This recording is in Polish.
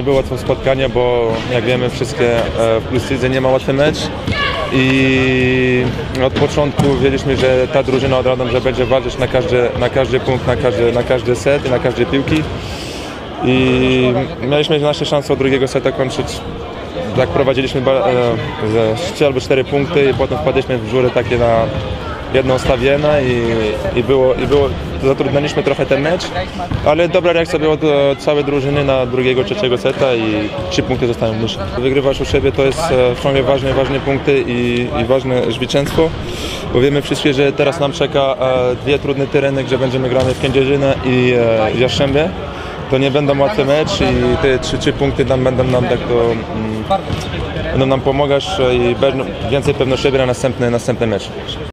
było to spotkanie, bo jak wiemy wszystkie w Plus Lidze nie ma łatwy mecz i od początku wiedzieliśmy, że ta drużyna od Radom, że będzie walczyć na każdy punkt, na każdy set i na każde piłki i mieliśmy nasze szanse od drugiego seta kończyć. Tak prowadziliśmy 3 albo 4 punkty i potem wpadliśmy w żurę takie na jedną stawienę i zatrudniliśmy trochę ten mecz, ale dobra reakcja była do całej drużyny na drugiego, trzeciego seta i 3 punkty zostały mniejsze. Wygrywasz u siebie to jest ciągle ważne punkty i ważne zwycięstwo, bo wiemy wszystkie, że teraz nam czeka 2 trudne tereny, gdzie będziemy grali w Kędzierzynę i Jastrzębie. To nie będą łatwy mecz i te 3 punkty będą nam pomagać i więcej pewności siebie na następny mecz.